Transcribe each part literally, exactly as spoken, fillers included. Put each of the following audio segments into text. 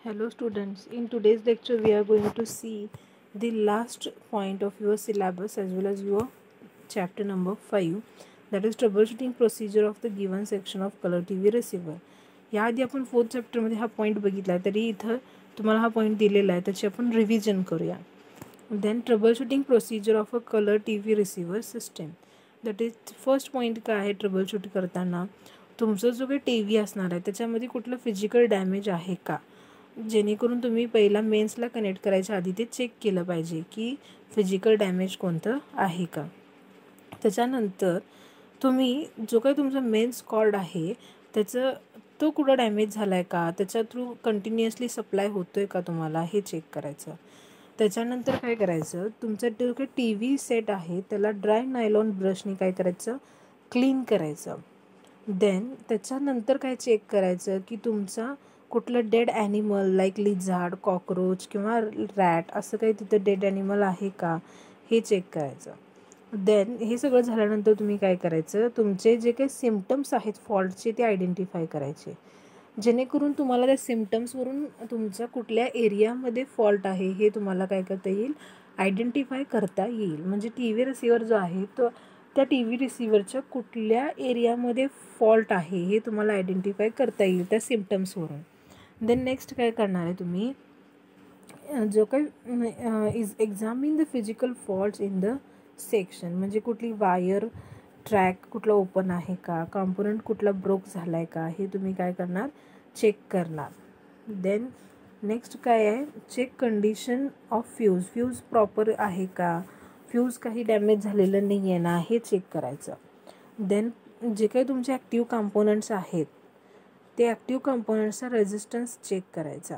Hello students, in today's lecture we are going to see the last point of your syllabus as well as your chapter number five, that is troubleshooting procedure of the given section of color T V receiver. याआधी आपण fourth चॅप्टरमध्ये हा point बघितला तरी इथं तुम्हाला हा point दिलेला आहे त्याची आपण रिव्हिजन करूया. Then trouble procedure of a colour T V receiver system. That is first point काय आहे ट्रबल करताना, तुमचा जो काही टी व्ही असणार आहे त्याच्यामध्ये कुठलं फिजिकल डॅमेज आहे का, जेणेकरून तुम्ही पहिला मेन्सला कनेक्ट करायच्या आधी ते चेक केलं पाहिजे की फिजिकल डॅमेज कोणतं आहे का. त्याच्यानंतर तुम्ही जो काही तुमचा मेन्स कॉर्ड आहे त्याचं तो कुठं डॅमेज झाला आहे का, त्याच्या थ्रू कंटिन्युअसली सप्लाय होतो आहे का तुम्हाला हे चेक करायचं. त्याच्यानंतर काय करायचं, तुमचा जो काही टी व्ही सेट आहे त्याला ड्राय नायलॉन ब्रशने काय करायचं, क्लीन करायचं. देन त्याच्यानंतर काय चेक करायचं की तुमचा कुठलं dead animal like lizard, cockroach किंवा रॅट असं काही तिथं डेड ॲनिमल आहे का हे चेक करायचं. देन हे सगळं झाल्यानंतर तुम्ही काय करायचं, तुमचे जे काही सिम्पटम्स आहेत फॉल्टचे ते आयडेंटिफाय करायचे, जेणेकरून तुम्हाला त्या सिम्पटम्सवरून तुमचा कुठल्या एरियामध्ये फॉल्ट आहे हे तुम्हाला काय करता येईल, आयडेंटिफाय करता येईल. म्हणजे टी व्ही रिसिव्हर जो आहे तो त्या टी व्ही रिसिव्हरच्या कुठल्या एरियामध्ये फॉल्ट आहे हे तुम्हाला आयडेंटिफाय करता येईल त्या सिम्पटम्सवरून. देन नेक्स्ट काय करणार आहे तुम्ही, जो काही is examine the physical faults in the section, म्हणजे कुठली वायर ट्रॅक कुठला ओपन आहे का, कॉम्पोनंट कुठला ब्रोक झाला आहे का हे तुम्ही काय करणार, चेक करणार. देन नेक्स्ट काय आहे, check condition of fuse, fuse proper आहे का, फ्यूज काही डॅमेज झालेलं नाही आहे ना हे चेक करायचं. देन जे काही तुमचे ॲक्टिव्ह कॉम्पोनंट्स आहेत ते ॲक्टिव्ह कॉम्पोनंट्सचा रेझिस्टन्स चेक करायचा.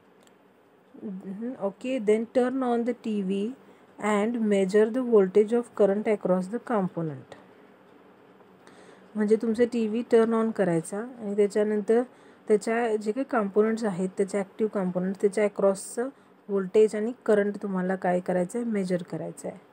Okay. Then turn on the T V and measure the voltage of current across the component. म्हणजे तुमचं टी व्ही टर्न ऑन करायचा आणि त्याच्यानंतर त्याच्या जे काही कॉम्पोनंट्स आहेत त्याच्या ॲक्टिव्ह कॉम्पोनंट्स त्याच्या अक्रॉसचं व्होल्टेज आणि करंट तुम्हाला काय करायचं आहे, मेजर करायचं आहे.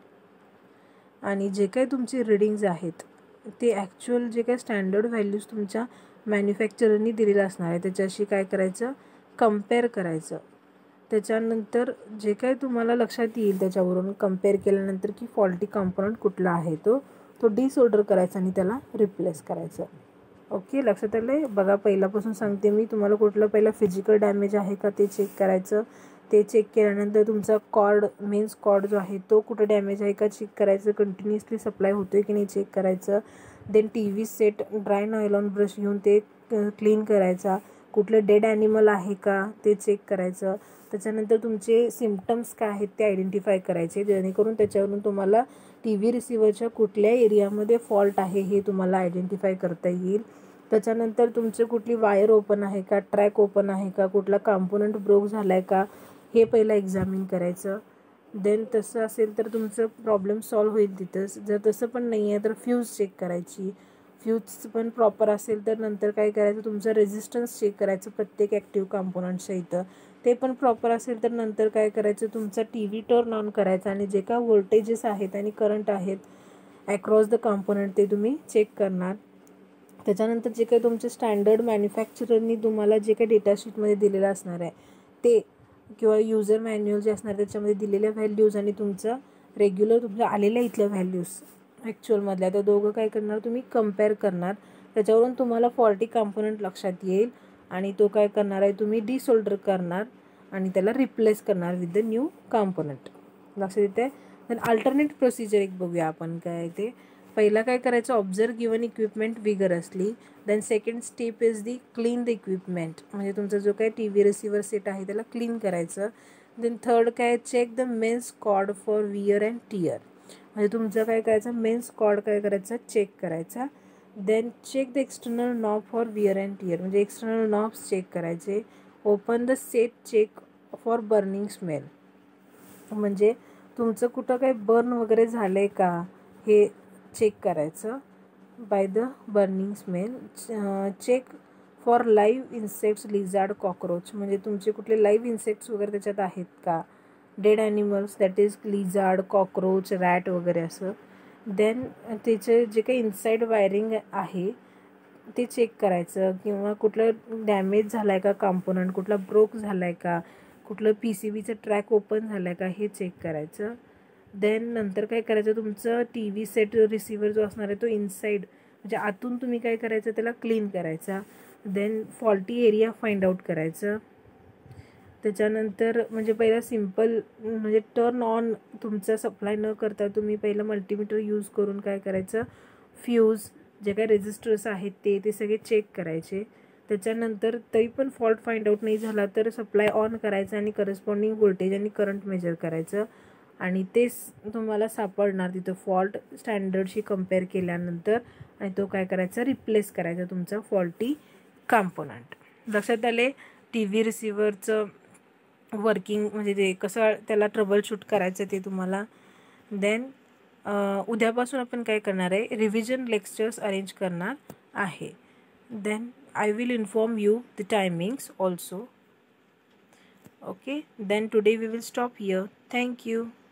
आणि जे काही तुमचे रिडिंग्ज आहेत ते ॲक्च्युअल जे काही स्टँडर्ड व्हॅल्यूज तुमच्या मॅन्युफॅक्चररनी दिलेलं असणार आहे त्याच्याशी काय करायचं, कम्पेअर करायचं. त्याच्यानंतर जे काही तुम्हाला लक्षात येईल त्याच्यावरून कम्पेअर केल्यानंतर की फॉल्टी कॉम्पोनंट कुठला आहे तो तो डिसऑर्डर करायचा आणि त्याला रिप्लेस करायचं. ओके, लक्षात आलं आहे. बघा पहिल्यापासून सांगते मी तुम्हाला, कुठलं पहिलं फिजिकल डॅमेज आहे का ते चेक करायचं. ते चेक केल्यानंतर तुमचा कॉर्ड मेन्स कॉर्ड जो आहे तो कुठं डॅमेज आहे का चेक करायचं, कंटिन्युअसली सप्लाय होतो आहे की नाही चेक करायचं. Then T V set dry nylon brush घेऊन ते क्लीन करायचा. कुठलं डेड ॲनिमल आहे का ते चेक करायचं. त्याच्यानंतर तुमचे सिम्पटम्स काय आहेत ते आयडेंटिफाय करायचे, जेणेकरून त्याच्यावरून तुम्हाला टी व्ही रिसिव्हरच्या कुठल्या एरियामध्ये फॉल्ट आहे हे तुम्हाला आयडेंटिफाय करता येईल. त्याच्यानंतर तुमचं कुठली वायर ओपन आहे का, ट्रॅक ओपन आहे का, कुठला कॉम्पोनंट ब्रोक झाला आहे का हे पहिलं एक्झामिन करायचं. देन तसं असेल तर तुमचं प्रॉब्लेम सॉल्व्ह होईल तिथंच. जर तसं पण नाही आहे तर फ्यूज चेक करायची. फ्यूज पण प्रॉपर असेल तर नंतर काय करायचं, तुमचं रेझिस्टन्स चेक करायचं प्रत्येक ॲक्टिव्ह कॉम्पोनंटच्या इथं. ते पण प्रॉपर असेल तर नंतर काय करायचं, तुमचा टी व्ही टर्न ऑन करायचा आणि जे काय व्होल्टेजेस आहेत आणि करंट आहेत ॲक्रॉस द कॉम्पोनंट ते तुम्ही चेक करणार. त्याच्यानंतर जे काही तुमचे स्टँडर्ड मॅन्युफॅक्चररनी तुम्हाला जे काही डेटाशीटमध्ये दिलेलं असणार आहे ते किंवा युजर मॅन्युअल जे असणार त्याच्यामध्ये दिलेल्या व्हॅल्यूज आणि तुमचं रेग्युलर तुमच्या आलेल्या इथल्या व्हॅल्यूज ॲक्च्युअलमधल्या त्या दोघं काय करणार तुम्ही कम्पेअर करणार. त्याच्यावरून तुम्हाला फॉल्टी कॉम्पोनंट लक्षात येईल आणि तो काय करणार आहे तुम्ही डिसऑल्डर करणार आणि त्याला रिप्लेस करणार विथ द न्यू कॉम्पोनंट. लक्षात येते. देन अल्टरनेट प्रोसिजर एक बघूया आपण काय ते. पहिला काय करायचं, observe given equipment vigorously. Then second step is the clean the equipment, म्हणजे तुमचा जो काय टी व्ही रिसिव्हर सेट आहे त्याला क्लीन करायचं. देन थर्ड काय, check the mains cord for wear and tear, म्हणजे तुमचं काय करायचं मेन्स कॉर्ड काय करायचा चेक करायचा. Then check the external knob for wear and tear, म्हणजे एक्सटर्नल नॉब्स चेक करायचे. Open the set check for burning smell, म्हणजे तुमचं कुठं काही बर्न वगैरे झालं आहे का हे चेक करायचं by the burning smell. Check for live insects lizard cockroach, म्हणजे तुमचे कुठले लाईव्ह इन्सेक्ट्स वगैरे त्याच्यात आहेत का, dead animals that is lizard, cockroach, rat वगैरे असं. देन त्याचे जे काही इनसाईड वायरिंग आहे ते चेक करायचं, किंवा कुठलं डॅमेज झालं आहे का कॉम्पोनंट, कुठला ब्रोक झाला आहे का, कुठलं पी सी बीचं ट्रॅक ओपन झालं आहे का हे चेक करायचं. देन नंतर काय करायचं, तुमचं टी व्ही सेट रिसिवर जो असणार आहे तो इनसाईड म्हणजे आतून तुम्ही काय करायचं त्याला क्लीन करायचा. Then faulty area find out करायचं. त्याच्यानंतर म्हणजे पहिला सिम्पल म्हणजे टर्न ऑन तुमचा सप्लाय न करता तुम्ही पहिलं मल्टीमीटर यूज करून काय करायचं, फ्यूज जे काय रेजिस्टर्स आहेत ते ते सगळे चेक करायचे. त्याच्यानंतर तरी पण फॉल्ट फाइंड आउट नाही झाला तर सप्लाय ऑन करायचं आणि करस्पॉन्डिंग व्होल्टेज आणि करंट मेजर करायचं, आणि तेच तुम्हाला सापडणार तिथं फॉल्ट स्टँडर्डशी कम्पेअर केल्यानंतर, आणि तो काय करायचा रिप्लेस करायचा तुमचा फॉल्टी कॉम्पोनंट. लक्षात आले टी व्ही रिसिव्हरचं वर्किंग म्हणजे ते कसं त्याला ट्रबल शूट करायचं ते तुम्हाला. देन उद्यापासून आपण काय करणार आहे, रिव्हिजन लेक्चर्स अरेंज करणार आहे. Then I will inform you the timings also. Okay, then today we will stop here. Thank you.